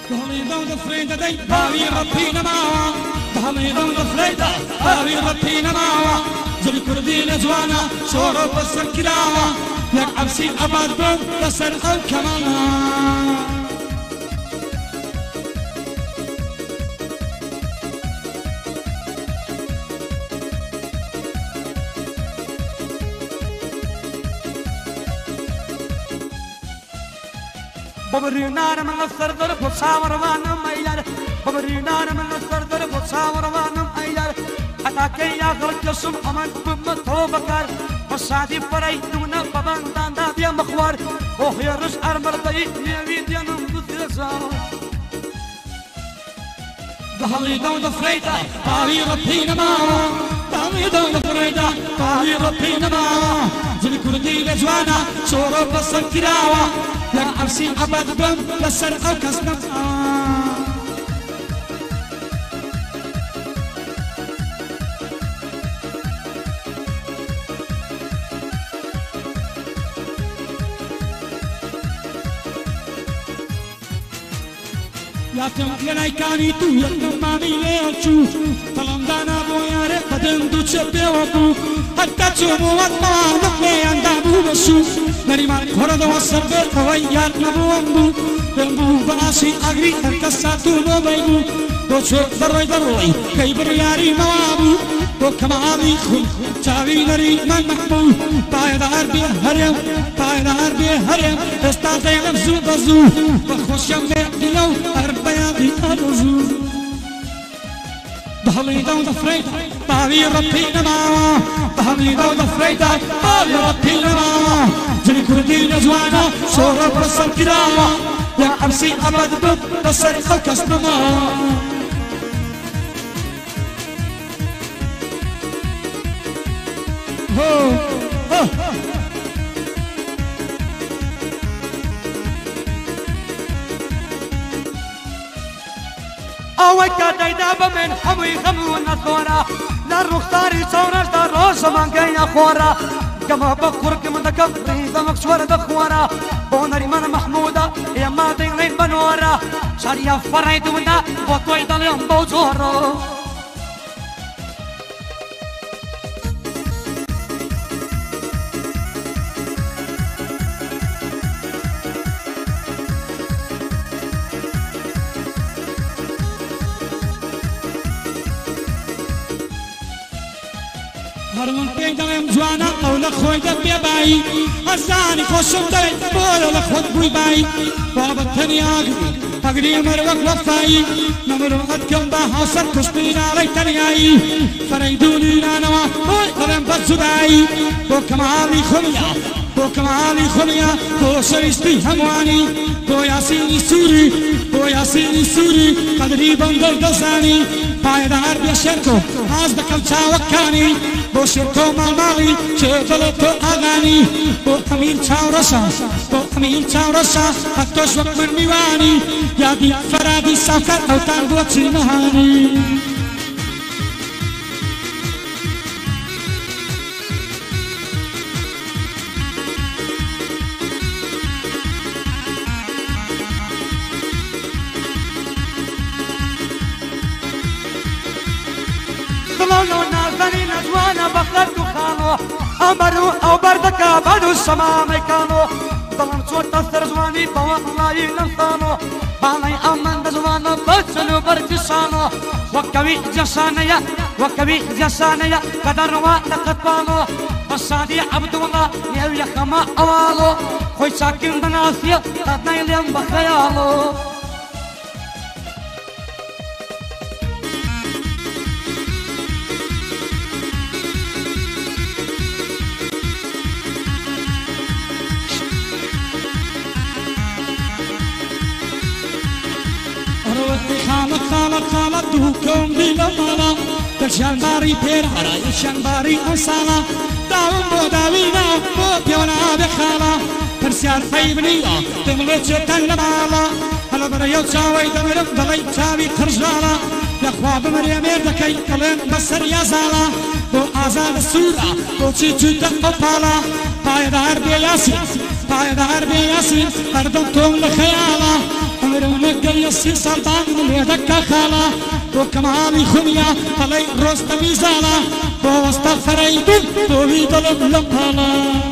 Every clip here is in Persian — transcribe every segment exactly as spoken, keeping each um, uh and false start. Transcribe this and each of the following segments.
دهڵی دڵ دەفرێ دەدەی باوی ڕەتی نەماوە دهڵی دڵ دەفرێ باوی ڕەتی نەماوە جلی کوردی لە جوانە شۆڕە بەسەر کراوە یەک عەبسی ئەباد بم لەسەر ئەم کەمانە ببرينار من السردر بتصاور وانم ايار ببرينار من السردر بتصاور وانم ايار اتاكي يا غرق جسم امان بمتو بكار بسادي فري دون بابان داندا بيا مخوار اوه يا رش ارمر بي نيوي ديانم بثلسار دهڵی دڵ دەفرێتە باوی ڕەتی نەماوە دهڵی دڵ دەفرێتە باوی ڕەتی نەماوە جلی کوردی لە جوانە شۆڕە بەسەر کراوە یەک عەبسی ئەباد بم لەسەر ئەو کەس نەماوە یاکەم لەلایکانی تو یەکەم مامی لێچوو تەڵەمدانا بۆ یارێ بەدەم دووچە پێوە بوو هەتا چۆمەوەتما نەقلێیاندا بوو بەسوو نەریمان خۆرەدەوە سەر بێت ئەوەی یاد نەبووەم بوو پێم بوو بە ئاسی ئاگری هەرکەس ساتوو نۆبەی بوو بۆ چۆ دەڕۆی دەڕۆی کەی بڕیاری مەوا بوو بۆ کەماڵی خوی چاوی نەریمان مەحبوو پایدار بێ هەرێم پایدار بێ هەرێم ئێستا دەیڵم زوو بەزوو بەخۆشیەم بێ دیلە و هەر بەیادی ئەرزوو دهڵی دڵ دەفرێتە باوی ڕەتی نەماوە دهڵی دڵ دەفرێتە باوی ڕەتی نەماوە جلی کوردی لە جوانە شۆڕە بەسەر کراوە یەک عەبسی ئەباد بم لەسەر ئەو کەس نەماوە ئەوەی کاتەیدا بە من هەمووی غەم و نەخۆرە لە ڕوخساری چاونەشدا ڕۆژەمان گەینە خۆرە گەمە بە کوڕکم دەکەم ڕیزەمەک سوەرە دەخۆرە بۆ نەریمانە مەحموودە ئێمە دەیڵێن بەنۆرە شاریە فەڕەی دوونا بۆ تۆی دەڵێم بەو جۆڕە هەرمون پێی دەڵێم جوانە ئەو لە خۆی دەبێ بایی ئەزانی خۆشم دەوێت بۆیە لە خۆت بووی بایی بابەت تەنیاگری ئەگری مەر وەک وەفایی نەمرۆڵەت کەم بە هاوسەر کوشتنی ناڵەی تەنیایی فەرەی دوونی نانەوە بۆی دەڵێم بە جودایی بۆ کەماڵی خۆنیە بۆ کەماڵی خۆنیە بۆ شەویستی هەمووانی بۆ یاسینی سووری بۆ یاسینی سووری قەدری بەندەر دەزانی پایدار بێ شێرکۆ ئاز دەکەم چاوەکانی بۆ شێرکۆ ماڵماڵی چێ دەڵێت تۆ ئاگانی بۆ ئەمین چاوڕەشە بۆ ئەمین چاوڕەشە هەتۆش وەک من میوانی یادی فەرادی ساوکەر ئەوتان بۆ چی نەهانی دڵۆ نازەنی نەجوانە بە خەرد و خانۆ ئەمەر و ئەو بەردەکە بەر و شەمامەیکانۆ دڵم چۆتە سەر جوانی بەوە هەڵایی لەمسانۆ باڵی ئەمەندە جوانە بەچن و بەرجشانۆ وەکەوی جەشانەیە وەکەوی جەشانەیە کە دەڕوا لە قەتبانۆ بە شادی عەبدوڵڵا نێو یەخەمە ئەواڵۆ خۆی چاکن بەناسیە قەت نەیڵێم بە خەیاڵۆ خالق خالق خالق دووکەم دی لە ماڵە دەرشانباری پێرهەرە یەکشانباری ئەم ساڵە داوم بۆ داوینە بۆ پێوە نابێ خاڵە پرسیار فەی بنیوە دەمڵێت چێتەن لە ماڵە هەڵە بەرەیە و چاوەی دەمرم دەڵێی چاوی قرژاڵە لەخوا بمرێ مێردەکەی دەڵێن بەسەر یازاڵە بۆ ئازادە سوورە بۆچی چوتە قەپاڵە پایدار بێ یاسین پایدار بێ یاسین هەردەم تۆم لە خەیاڵە ئەمرم نەگە دڵی سی سەڵدان لێ دەکە خاڵە بۆ کەماڵی خونیا دەڵێ ڕۆستەمی زاڵە بۆ وەستە فەرەیدون بۆوی دڵم لەم پاڵە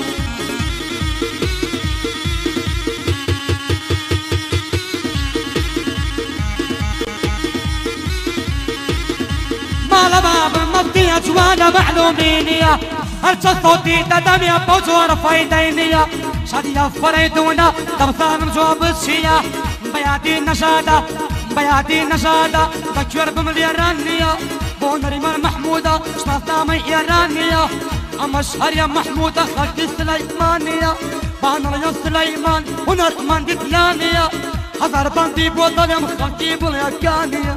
مالا باب مبدية جوانا معلومينية هرچە صوتي دەدەمێ بەو جۆرە فەیدەینیە شادیە فەرەیدونە دەبزانم جۆ بچیە بەیادی نەژادە بەیادی نەژادە بە کوێر بملێران نییە بۆ نەریمان مەحموودە شناسنامەی ئێران نییە ئەمەش هەریە مەحموودە خەڵکی سلەیمانیە بانەڵەیە سلەیمان هونەرمەندی پلانیە هەزار بەندی بۆ دەڵێم خەڵکی بڵێکانیە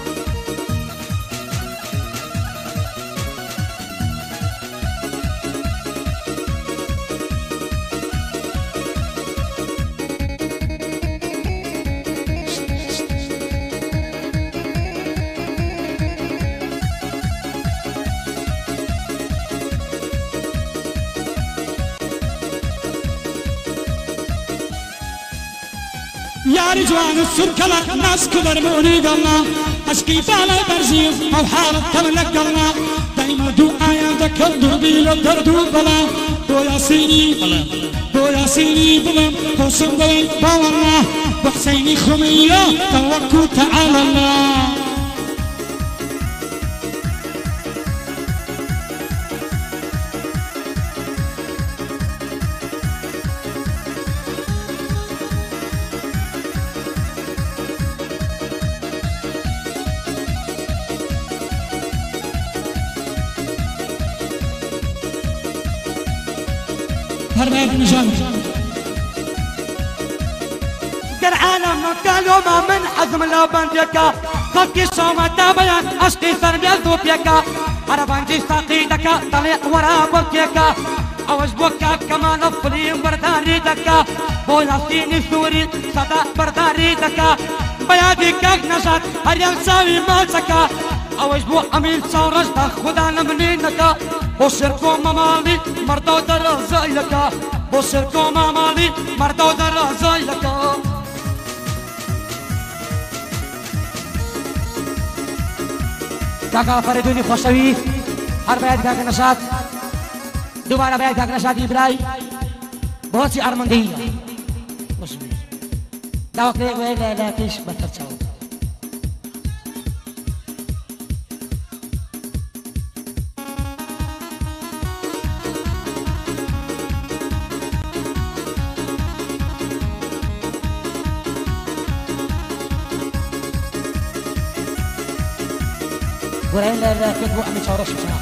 یاری جوان سرکەڵە ناسکە دەرمونی دڵنا عەشقی باڵای بەرزیز ئەو حاڵت کەم لەگەڵنا دایمە دوو ئایان دەکەم دووبی لە دەرد و بەڵا بۆ یاسینی بڵێم بۆ یاسینی بڵێم خۆشم دەڵێن باوەڵا بە حسەینی خومیە تەوەکو تەعالەڵا هرباب نجان قرعانا من قالوا ما من حزم لا بنديكا خلقي صومة تابيان عشقي سربيا ذوبيكا عربانجي ساقيدكا طليق ورا بوكيكا اوش بوكا كما نفلي برداري دكا بولاسيني سوري صدا برداري دكا بيادي كاك نشات هريان ساوي مالسكا اوش بو امين صورش دا خدا نمنينكا بو شركو ممالي مردو در زايلكا بو شركو ممالي مردو در زايلكا كاكا فريدوني خوشوي هر باید كاكا نشات دوباره باید كاكا نشات إبراهيم بہت سی ارمندی دعوة كده وين لا لا فيش بترتشوا وين لا لا كده وعم يشارش بصراحة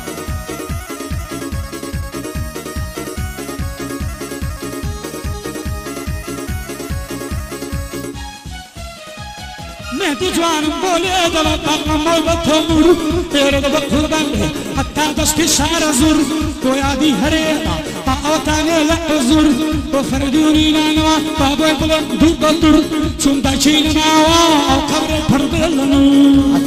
مهدي جوانم بولي دل طاقم بتمر تيرد بقربان حتى دشت شعر زور ويادي هرينا طاقتاني لا زور وفردوني نانوا بابوي بلن دو بدر چون داچين ناوا او قبر پربلنو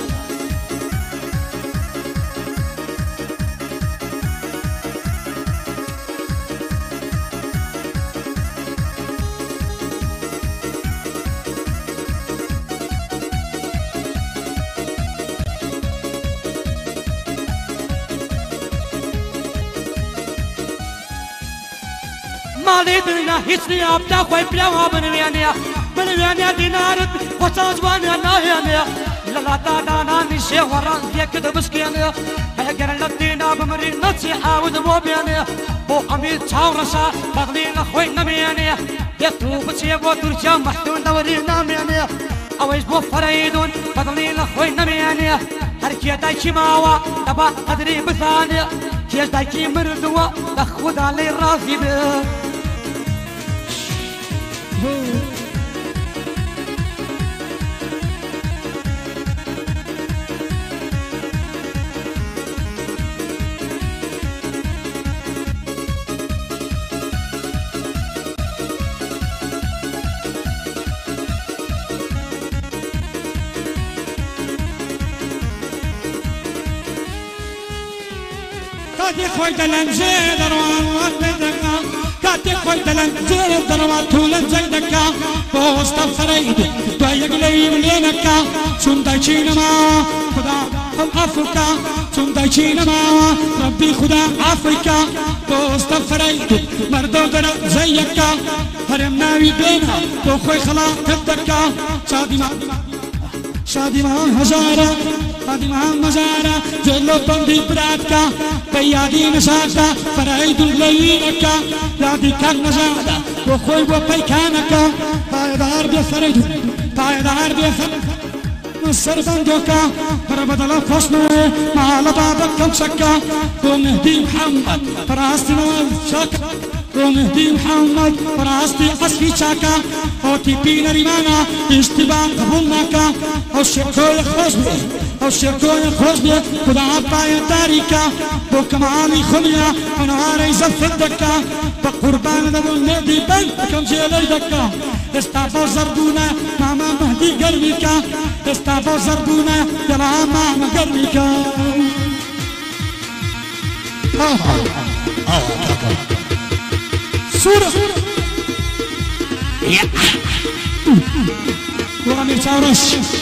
مالي دلنا هيسني أبدا خوي بلاها بنويانيا بنويانيا دينارت وصاجوانا ناهيانيا لا تا دانا نشي وران ديك دبسكيانيا هيا قرن لدينا بمري نتسي عاود بوبيانيا بو أمير تشاورشا بغلينا خوي نميانيا يتو بتشي بو ترجا محتون دوري ناميانيا أويش بو فريدون بغلينا خوي نميانيا هركي دايكي ماوا دبا قدري بثانيا كيش دايكي مردوا دخود علي راسي بيه كادي خوي دلنجي دروان وقت دقا كاتي خوي دلن زين دروات طول زيدك بوست فريد تويقلي منينك سنداي چينما خدا عفوك سنداي چينما ربي خدا عفوك بوست فريد مردو در زيك هرم ناوي بينا تو خوي خلا تبدك شادي ما شادي ما هزارة شادي ما مزارة جلو بندي براتك بيادي نشاطة فرعيد الليلك يادي كان نزادة وخوي وبيكانك بايدار بيفريد بايدار بيفريد نصر بندوكا فربدل فصنه مع لبابك كم شكا ومهدي محمد فراستنا شكا ومهدي محمد فراستي أسفي شاكا أوتي بينا ريمانا اشتباه قبولناكا أو شركوي خوزبي أو شركوي خوزبي خدا عبايا تاريكا بوكماني خميا ونهاري زفتكا بقربان دبون مهدي بنت كم جيلي دكا استعبو زربونا ماما مهدي قلبيكا استعبو زربونا يلا ماما قلبيكا سورة وامير تاورش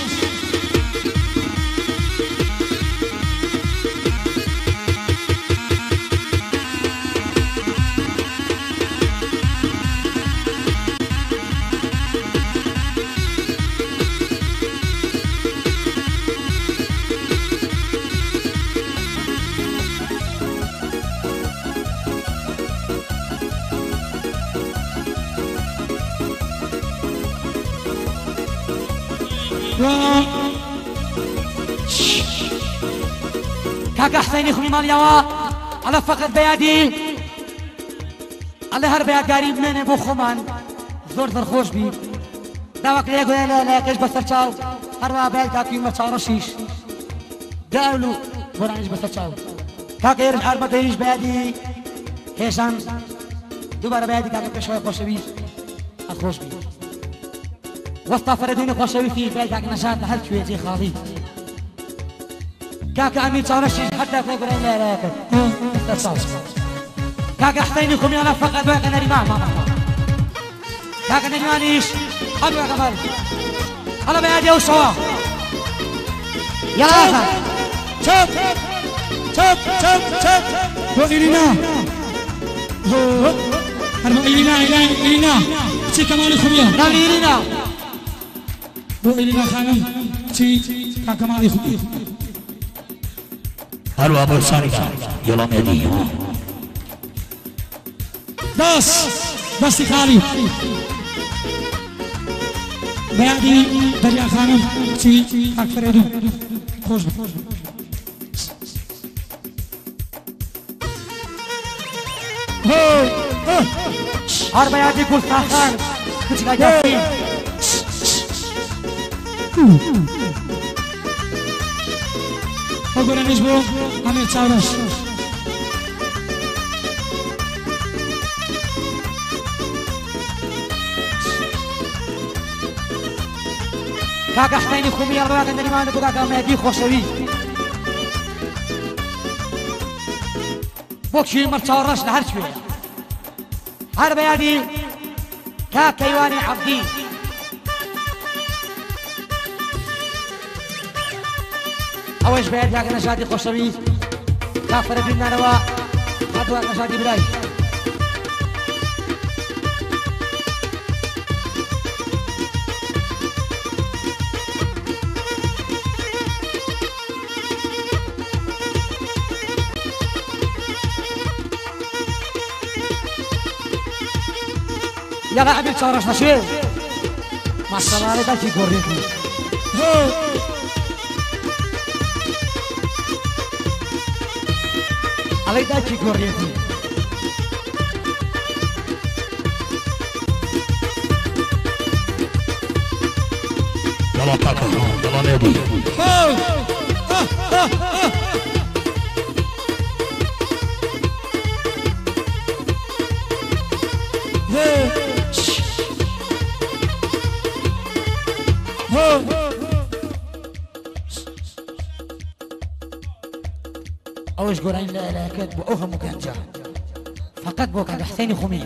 كاكا حسيني خمي ماليوا على فقط بيادي على هر بياد قريب مني بو خمان زور در خوش بي داوك ليه قوي لا لا كيش بسر چاو هر بياد كاكي ما چاو رشيش داولو برانيش بسر چاو كاكا يرش عربة ديريش بيادي هيشان دوباره بيادي كاكا بشوي خوش بي خوش بي وسط فردوني خوش بي فيه بياد كاكا نشاط هل شوي زي خالي كاكا أمير تورشي حتى في قرين لا لا كاكا كاكا حسيني خمي أنا فقط واقع نريمان ماما كاكا نريمانيش حلو يا قمر هلا بيادي وشوا يلا آخر شوف شوف شوف شوف وإلينا هرمو إلينا إلينا إلينا شي كمال خمية نعم إلينا وإلينا خانم شي كمال خمية هلو أبو سارقة يلا مهدي بس بس خالي بيادي دريا خانم شي أكفردو خوش هر بيادي كل ساخر كچ گاجي Ogoranish bro, Amir Tauras. كاكا حسيني خمي الله كان نريمان بو كاكا مهدي خوشوي بوكشي مرتاو راش لهر شوي هر بيادي كاكا يواني عبدي أوش بيد يا كنا شادي خوشوي كافر بينا روا هادوا كنا شادي براي يلا عبيد شارش نشيل ما شاء الله عليك في كوريتي عليك في كوريتي يلا كاكا يلا نادي أوش قرين لا لا كذب وأفهم كان جاه فقط بو كاك حسيني خومي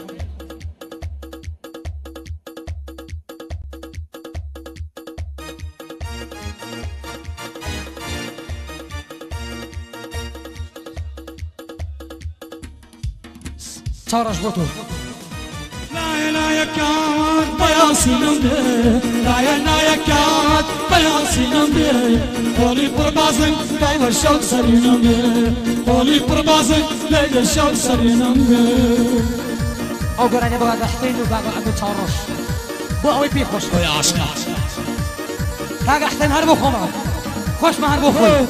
تشارج بوتو لا لا يا كات بياسينم لا يا لا يا كات بياسينم قولي بربازن لا الشوق سرينم قولي بربازن لا الشوق سرينم او قراني بقى حسين وبقى ابو تشارج بو اوي بي خوش يا عشقا كاك حسين هربو خوما خوش ما هربو خوي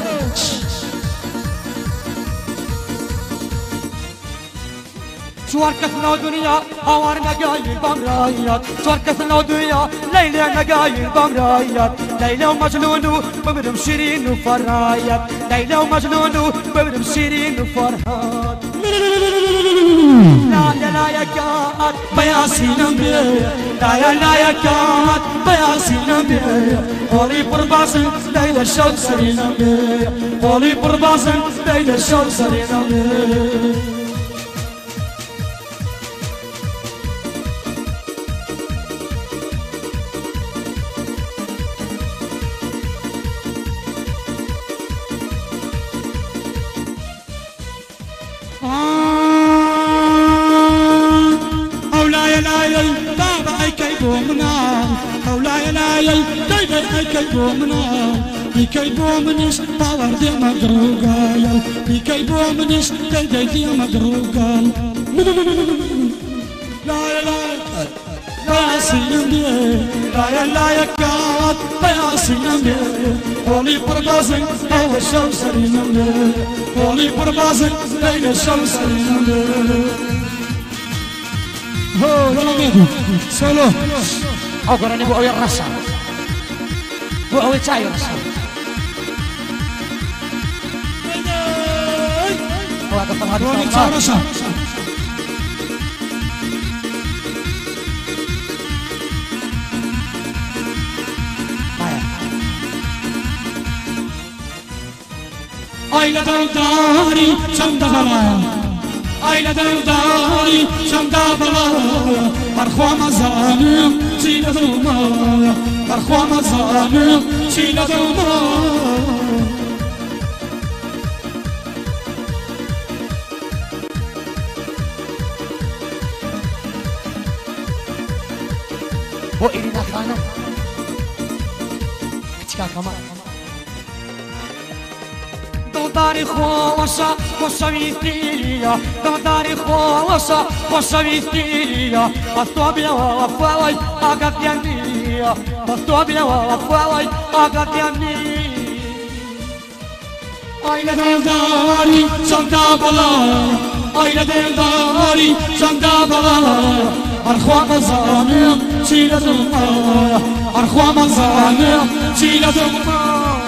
شوار كثنا دنيا هوار نقايل بمرايات شوار كثنا دنيا ليلى نقايل بمرايات ليلى ومجنون وبرم شيرين وفرايات ليلى ومجنون وبرم شيرين وفرهاد لا يا لا يا كات بياسينم لا يا لا يا كات بياسينم قولي بربازن لا الشوق سرينم قولي بربازن لا الشوق سرينم يكيبو منش باور دي مدروقال يكيبو منش دي دي مدروقال لا لا لا سينم دي لا لا يا كات يا سينم دي قولي بربازن او الشمس سرينم دي قولي بربازن ليل الشمس سرينم دي هو يلا بيدو سولو او قراني بو اوي الرشا بو اوي تايو رشا روني تشارشا Ayla dardari çamda bala Ayla dardari çamda bala Arxwa mazanım çile dolma Arxwa mazanım çile dolma بو إلينا خانم كتكا كمان دوداري خوشا خوشا ويستيريا دوداري خوشا خوشا ويستيريا بستوبيا وفاوي أقد يمنيا بستوبيا وفاوي أقد يمنيا Ayla dardari çamda bala Ayla dardari çamda bala Arxwa mazanım çile dolma Arxwa mazanım çile dolma